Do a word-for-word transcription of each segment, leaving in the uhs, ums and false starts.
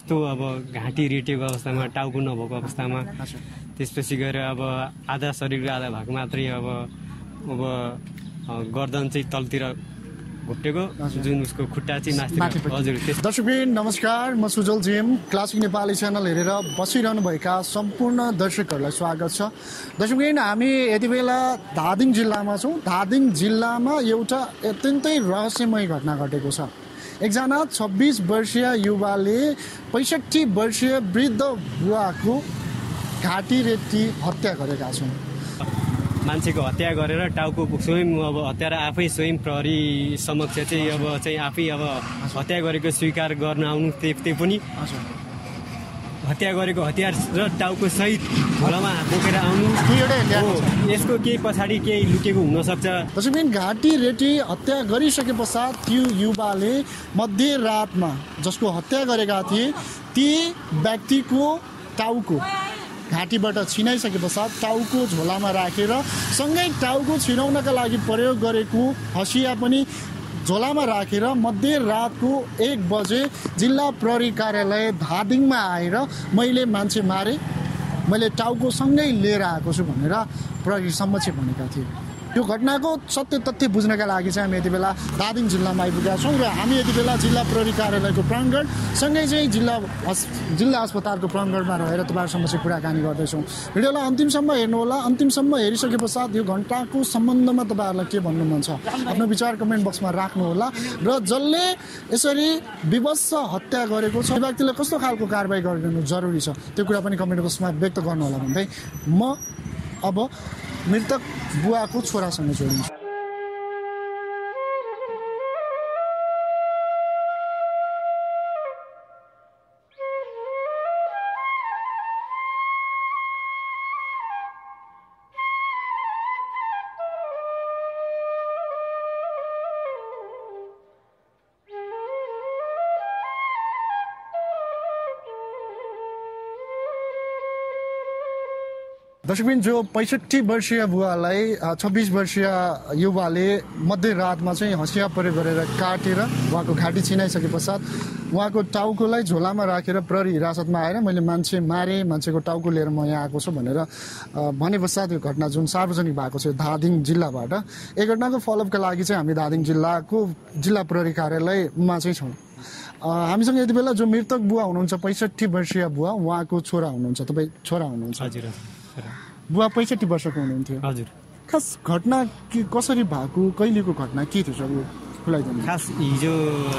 यस्तो अब घाँटी रेटेको अवस्थामा टाउको नभएको अवस्थामा त्यसपछि गएर अब आधा शरीरको आधा भाग मात्रै अब अब गर्दन चाहिँ तलतिर घुप्टेको जुन उसको खुट्टा चाहिँ माथि। हजुर दर्शकबिन नमस्कार, म सुजल जिएम। क्लासिक नेपाली च्यानल हेरेर बसिरहनु भएका सम्पूर्ण दर्शकहरूलाई स्वागत छ। दर्शकबिन हामी यति बेला धादिङ जिल्लामा छौँ। धादिङ जिल्लामा एउटा अत्यन्तै रहस्यमय घटना घटेको छ। एकजना छब्बिस वर्षीय युवाले पैँसठी वर्षीय वृद्ध बुवाको घाँटी रेटी हत्या गरेका छन्। मान्छेको हत्या गरेर टाउको स्वयं अब हत्यारा आफै स्वयं प्रहरी समक्ष चाहिँ अब चाहिँ आफै अब हत्या गरेको स्वीकार गर्न आउनु त्यही त्यही पनि हत्या गरेको हतियार र टाउको सहित झोलामा बोकेर आउनु यसको केही पछाडि केही लुकेको हुनसक्छ। त्यसैबिन घाँटी रेटी हत्या गरिसके पश्चात त्यो युवाले मध्यरातमा जसको हत्या गरेका थिए ती व्यक्तिको टाउको घाँटीबाट छिनाइसके पश्चात टाउको झोलामा राखेर सँगै टाउको छिनाउनका लागि प्रयोग गरेको हँसिया पनि झोलामा राखेर मध्यरातको एक बजे जिल्ला प्रहरी कार्यालय धादिङमा आएर मैले मान्छे मारे, मैले टाउको सँगै लिएर आएको छु भनेर प्रहरी समक्ष भनेका थिए। यो घटनाको सत्य तथ्य बुझ्नका लागि चाहिँ हामी यति बेला धादिङ जिल्लामा आइपुगेका छौँ र हामी यति बेला जिल्ला प्रहरी कार्यालयको प्राङ्गण सँगै चाहिँ जिल्ला जिल्ला अस्पतालको प्राङ्गणमा रहेर तपाईँहरूसँग चाहिँ कुराकानी गर्दैछौँ। भिडियोलाई अन्तिमसम्म हेर्नुहोला। अन्तिमसम्म हेरिसके पश्चात यो घटनाको सम्बन्धमा तपाईँहरूलाई के भन्नु मन छ आफ्नो विचार कमेन्ट बक्समा राख्नुहोला र जसले यसरी विवश हत्या गरेको छ व्यक्तिलाई कस्तो खालको कारबाही गरिनु जरुरी छ त्यो कुरा पनि कमेन्ट बक्समा व्यक्त गर्नुहोला भन्दै म अब मृतक बुवाको छोरासँग जोडिन्छ। दर्शकबिन जो पैँसठी वर्षीय बुवालाई छब्बिस वर्षीय युवाले मध्यरातमा चाहिँ हँसिया प्रयोग गरेर काटेर उहाँको घाँटी छिनाइसके पश्चात उहाँको टाउकोलाई झोलामा राखेर प्रहरी हिरासतमा आएर मैले मान्छे मारे, मान्छेको टाउको लिएर म यहाँ आएको छु भनेर भने पश्चात यो घटना जुन सार्वजनिक भएको छ धादिङ जिल्लाबाट, यो घटनाको फलोअपका लागि चाहिँ हामी धादिङ जिल्लाको जिल्ला प्रहरी कार्यालयमा चाहिँ छौँ। हामीसँग यति बेला जो मृतक बुवा हुनुहुन्छ पैँसठी वर्षीय बुवा, उहाँको छोरा हुनुहुन्छ। तपाईँ छोरा हुनुहुन्छ? हजुर। बुवा पैँसठी वर्षको हुनुहुन्थ्यो। हजुर। खास घटना के कसरी भएको, कहिलेको घटना के थियो सर खुलाइदिनु? खास हिजो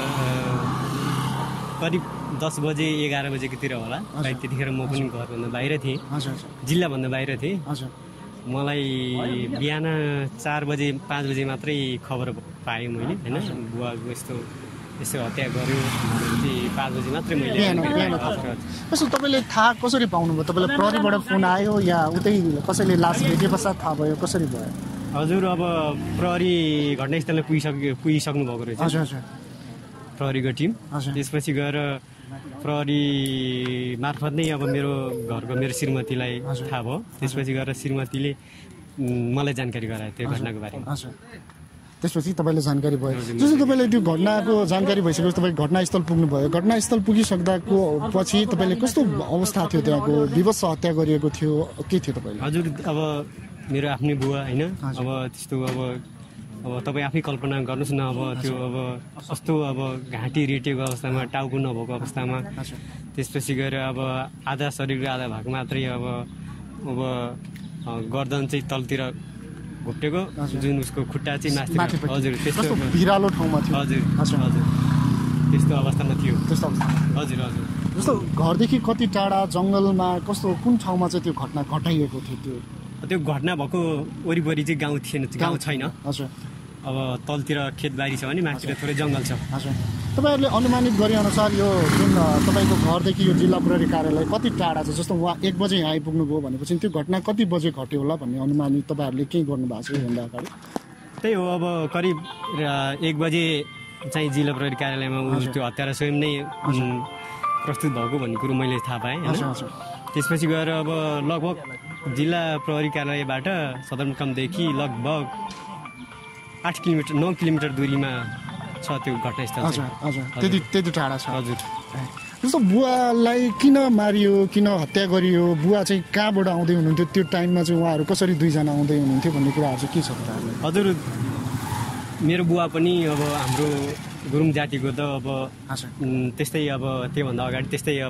करिब दस बजे एघार बजेतिर होला, त्यतिखेर म पनि घरभन्दा बाहिर थिएँ, जिल्लाभन्दा बाहिर थिएँ। मलाई बिहान चार बजे पाँच बजे मात्रै खबर पाएँ मैले, होइन बुवाको यस्तो यसो हत्या गर्यो चाहिँ पाँच बजी मात्रै मैले। कस्तो तपाईँले थाहा कसरी पाउनुभयो? तपाईँलाई प्रहरीबाट फोन आयो या उतै कसैले लास भेटे पश्चात थाहा भयो, कसरी भयो? हजुर, अब प्रहरी घटनास्थलमा पुगिसके पुगिसक्नु भएको रहेछ। हजुर हजुर। प्रहरीको टिम त्यसपछि गएर प्रहरी मार्फत नै अब मेरो घरको मेरो श्रीमतीलाई थाहा भयो। त्यसपछि गएर श्रीमतीले मलाई जानकारी गरायो त्यो घटनाको बारेमा। त्यसपछि तपाईँले जानकारी भयो। जस्तो तपाईँले त्यो घटनाको जानकारी भइसकेपछि तपाईँ घटनास्थल पुग्नुभयो। घटनास्थल पुगिसक्दाको पछि तपाईँले कस्तो अवस्था थियो? त्यहाँको विवश हत्या गरिएको थियो, के थियो तपाईँले? हजुर, अब मेरो आफ्नै बुवा होइन, अब त्यस्तो अब अब तपाईँ आफै कल्पना गर्नुहोस् न, अब त्यो अब कस्तो अब घाँटी रेटेको अवस्थामा टाउको नभएको अवस्थामा त्यसपछि गएर अब आधा शरीरको आधा भाग मात्रै अब अब गर्दन चाहिँ तलतिर घुप्टेको जुन उसको खुट्टा चाहिँ माथि। हजुर, त्यस्तो भिरालो ठाउँमा थियो। हजुर हजुर, त्यस्तो अवस्थामा थियो। त्यस्तो अवस्था हजुर हजुर। जस्तो घरदेखि कति टाढा जङ्गलमा कस्तो कुन ठाउँमा चाहिँ त्यो घटना घटाइएको थियो? त्यो त्यो घटना भएको वरिपरि चाहिँ गाउँ थिएन, गाउँ छैन। हजुर। अब तलतिर खेतबारी छ भने माथितिर थोरै जङ्गल छ। हजुर। तपाईँहरूले अनुमानित गरेअनुसार यो जुन तपाईँको घरदेखि यो जिल्ला प्रहरी कार्यालय कति टाढा छ? जस्तो उहाँ एक बजे यहाँ आइपुग्नुभयो भनेपछि त्यो घटना कति बजे घट्यो होला भन्ने अनुमानित तपाईँहरूले के गर्नुभएको छ योभन्दा अगाडि? त्यही हो, अब करिब एक बजे चाहिँ जिल्ला प्रहरी कार्यालयमा त्यो हत्यारा स्वयं नै प्रस्तुत भएको भन्ने कुरो मैले थाहा पाएँ। त्यसपछि गएर अब लगभग जिल्ला प्रहरी कार्यालयबाट सदरमुकामदेखि लगभग आठ किलोमिटर नौ किलोमिटर दूरीमा छ त्यो घटनास्थल। हजुर हजुर, त्यति त्यति टाढा छ। हजुर। जस्तो बुवालाई किन मारियो, किन हत्या गरियो, बुवा चाहिँ कहाँबाट आउँदै हुनुहुन्थ्यो, त्यो टाइममा चाहिँ उहाँहरू कसरी दुईजना आउँदै हुनुहुन्थ्यो भन्ने कुराहरू चाहिँ के छ तपाईँहरूले? हजुर, मेरो बुवा पनि अब हाम्रो गुरुङ जातिको त अब त्यस्तै अब त्योभन्दा अगाडि त्यस्तै अब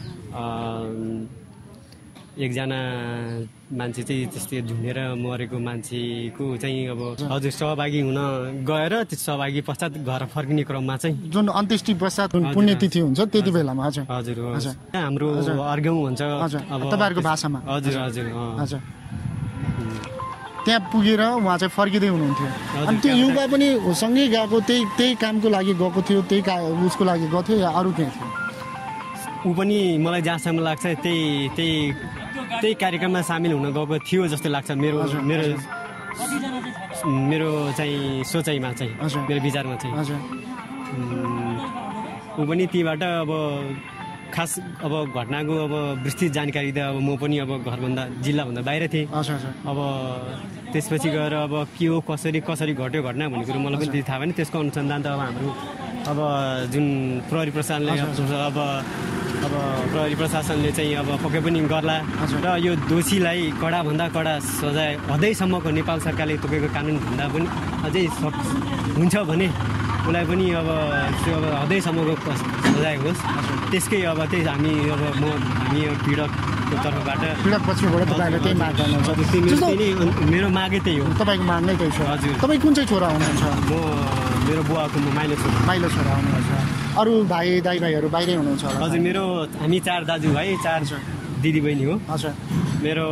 एकजना मान्छे चाहिँ त्यस्तै झुन्डेर मरेको मान्छेको चाहिँ अब हजुर सहभागी हुन गएर त्यो सहभागी पश्चात घर फर्किने क्रममा चाहिँ जुन अन्त्येष्टि पश्चात पुण्यतिथि हुन्छ त्यति बेलामा हजुर हजुर हाम्रो अर्घ्यौँ भन्छ अब तपाईँहरूको भाषामा हजुर हजुर हजुर त्यहाँ पुगेर उहाँ चाहिँ फर्किँदै हुनुहुन्थ्यो अनि त्यो युवा पनि सँगै गएको त्यही त्यही कामको लागि गएको थियो, त्यही का उसको लागि गएको थियो या अरू केही थियो? ऊ पनि मलाई जहाँसम्म लाग्छ त्यही त्यही त्यही कार्यक्रममा सामेल हुन गएको थियो जस्तो लाग्छ मेरो मेरो मेरो चाहिँ सोचाइमा चाहिँ मेरो विचारमा चाहिँ ऊ पनि तीबाट अब खास अब घटनाको अब विस्तृत जानकारी त अब म पनि अब घरभन्दा जिल्लाभन्दा बाहिर थिएँ। अब त्यसपछि गएर अब के हो कसरी कसरी घट्यो घटना भन्ने कुरो मलाई पनि थाहा भएन। त्यसको अनुसन्धान त अब हाम्रो अब जुन प्रहरी प्रशासनले अब अब प्रहरी प्रशासनले चाहिँ अब पक्कै पनि गर्ला र यो दोषीलाई कडाभन्दा कडा सजाय हदैसम्मको नेपाल सरकारले तोकेको कानुनभन्दा पनि अझै हुन्छ भने उसलाई पनि अब त्यो अब हदैसम्मको सजाय होस्। त्यसकै अब त्यही हामी अब म हामी पीडकको तर्फबाट पीडक पक्षबाट तपाईँहरूले त्यही माग गर्नुहुन्छ? मेरो मागै त्यही हो। तपाईँको माग नै त्यही छ? हजुर। तपाईँ कुन चाहिँ छोरा हुनुहुन्छ? म मेरो बुवाको म माइलो छोरा माइलो छोरा हुनुहुन्छ। अरू भाइ दाइ भाइहरू बाहिरै हुनुहुन्छ? हजुर, मेरो हामी चार दाजुभाइ चार दिदी बहिनी हो। हजुर। मेरो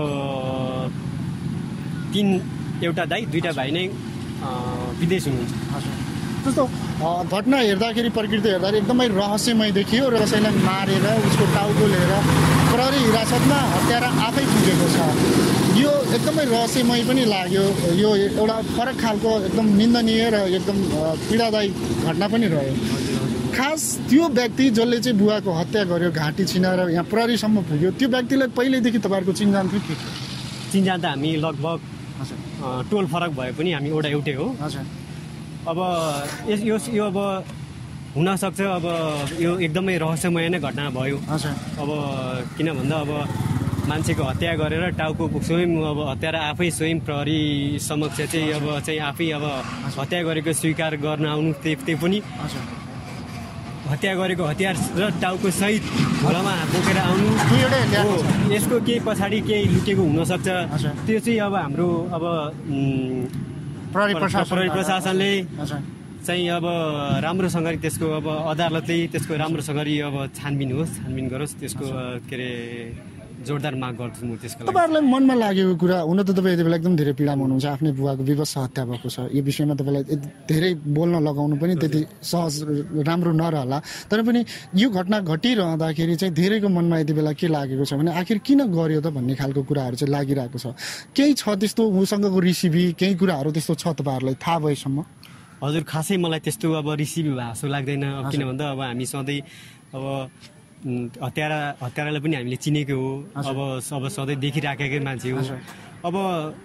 तिन एउटा दाइ दुईवटा भाइ नै विदेश हुनुहुन्छ। हजुर। जस्तो घटना हेर्दाखेरि प्रकृति हेर्दाखेरि एकदमै रहस्यमय देखियो र कसैलाई मारेर उसको टाउको लिएर प्रहरी हिरासतमा हत्यारा आफै पुगेको छ। यो एकदमै रहस्यमय पनि लाग्यो। यो एउटा फरक खालको एकदम निन्दनीय र एकदम पीडादायी घटना पनि रह्यो। खास त्यो व्यक्ति जसले चाहिँ बुवाको हत्या गर्यो, घाँटी छिनाएर यहाँ प्रहरीसम्म पुग्यो, त्यो व्यक्तिलाई पहिल्यैदेखि तपाईँहरूको चिन्जान थियो के? चिन्जान त हामी लगभग टोल फरक भए पनि हामी एउटा एउटै हो। हजुर। अब यो यो अब हुनसक्छ अब यो एकदमै रहस्यमय नै घटना भयो। हजुर। अब किन भन्दा अब मान्छेको हत्या गरेर टाउको स्वयं अब हत्यारा आफै स्वयं प्रहरी समक्ष चाहिँ अब चाहिँ आफै अब हत्या गरेको स्वीकार गर्न आउनु त्यही त्यही पनि हत्या गरेको हतियार र टाउको सहित घोडामा बोकेर आउनु यसको केही पछाडि केही लुकेको हुनसक्छ। त्यो चाहिँ अब हाम्रो अब प्रहरी प्रशासनले चाहिँ अब राम्रोसँगले त्यसको अब अदालतले त्यसको राम्रोसँगले अब छानबिन होस् छानबिन गरोस्। त्यसको के अरे जोरदार माग गर्छु म त्यसको लागि। तपाईँहरूलाई मनमा लागेको कुरा हुन त तपाईँ यति बेला एकदम धेरै पीडामा हुनुहुन्छ, आफ्नै बुवाको विवश हत्या भएको छ। यो विषयमा तपाईँलाई धेरै बोल्न लगाउनु पनि त्यति सहज राम्रो नरहला, तर पनि यो घटना घटिरहँदाखेरि चाहिँ धेरैको मनमा यति बेला के लागेको छ भने आखिर किन गर्यो त भन्ने खालको कुराहरू चाहिँ लागिरहेको छ। केही छ त्यस्तो उसँगको रिसिभी केही कुराहरू त्यस्तो छ तपाईँहरूलाई थाहा भएसम्म? हजुर, खासै मलाई त्यस्तो अब रिसिभी भएको जस्तो लाग्दैन। किन भन्दा अब हामी सधैँ अब हत्यारा हत्यारालाई पनि हामीले चिनेको हो। अब अब सधैँ देखिराखेकै मान्छे हो। अब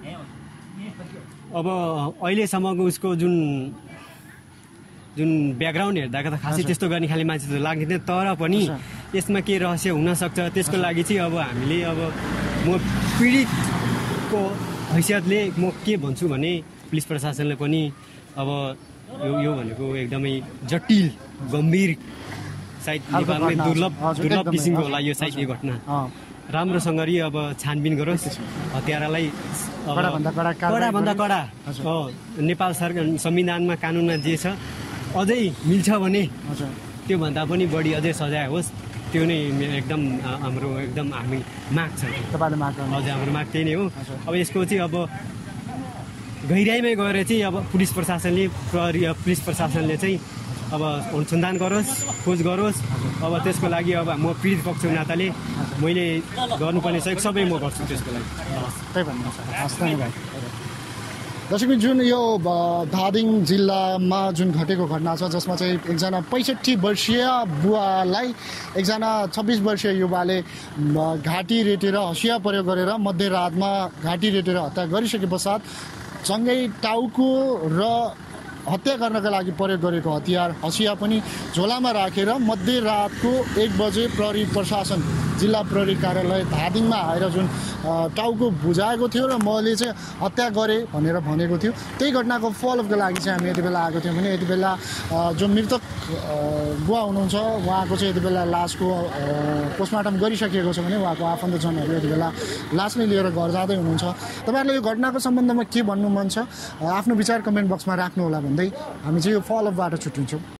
अब अहिलेसम्मको उसको जुन जुन ब्याकग्राउन्ड हेर्दा त खासै त्यस्तो गर्ने खाले मान्छे त लाग्दैन। तर पनि यसमा के रहस्य हुनसक्छ त्यसको लागि चाहिँ अब हामीले अब म पीडितको हैसियतले म के भन्छु भने पुलिस प्रशासनले पनि अब यो यो भनेको एकदमै जटिल गम्भीर सायद नेपालमै दुर्लभ दुर्लभ किसिमको होला यो सायद यो घटना। राम्रोसँगले अब छानबिन गरोस्, हत्यारालाई कडाभन्दा कडा नेपाल सरकार संविधानमा कानुनमा जे छ अझै मिल्छ भने त्योभन्दा पनि बढी अझै सजाय होस्। त्यो नै एकदम हाम्रो एकदम हामी माग छ। तपाईँले माग गर्नु? हजुर, हाम्रो माग त्यही नै हो। अब यसको चाहिँ अब गहिराइमै गएर चाहिँ अब पुलिस प्रशासनले प्रहरी पुलिस प्रशासनले चाहिँ अब अनुसन्धान गरोस्, खोज गरोस्। अब त्यसको लागि अब म पीडित पक्षको नाताले मैले गर्नुपर्ने सहयोग सबै म गर्छु त्यसको लागि। त्यही भन्नु छ। हस्, धन्यवाद। दर्शक, जुन यो धादिङ जिल्लामा जुन घटेको घटना छ जसमा चाहिँ एकजना पैँसठी वर्षीय बुवालाई एकजना छब्बिस वर्षीय युवाले घाँटी रेटेर हँसिया प्रयोग गरेर मध्यरातमा घाँटी रेटेर हत्या गरिसके पश्चात सँगै टाउको र हत्या गर्नका लागि प्रयोग गरेको हतियार हँसिया पनि झोलामा राखेर मध्यरातको एक बजे प्रहरी प्रशासन जिल्ला प्रहरी कार्यालय धादिङमा आएर जुन टाउको बुझाएको थियो र मैले चाहिँ हत्या गरेँ भनेर भनेको थियो। त्यही घटनाको फलोअपको लागि चाहिँ हामी यति बेला आएको थियौँ भने यति बेला जो मृतक बुवा हुनुहुन्छ उहाँको चाहिँ यति बेला लासको पोस्टमार्टम गरिसकिएको छ भने उहाँको आफन्तजनहरू यति बेला लास नै लिएर घर जाँदै हुनुहुन्छ। तपाईँहरूले यो घटनाको सम्बन्धमा के भन्नु मन छ आफ्नो विचार कमेन्ट बक्समा राख्नुहोला भन्दै हामी चाहिँ यो फलोअपबाट छुट्टिन्छौँ।